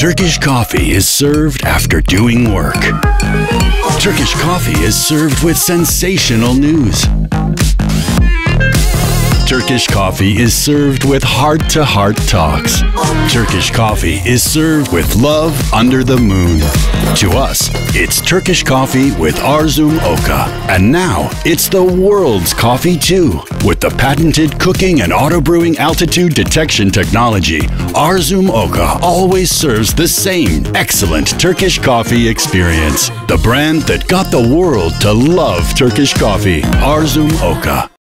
Turkish coffee is served after doing work. Turkish coffee is served with sensational news. Turkish coffee is served with heart-to-heart talks. Turkish coffee is served with love under the moon. To us, it's Turkish coffee with Arzum Okka. And now, it's the world's coffee too. With the patented cooking and auto-brewing altitude detection technology, Arzum Okka always serves the same excellent Turkish coffee experience. The brand that got the world to love Turkish coffee, Arzum Okka.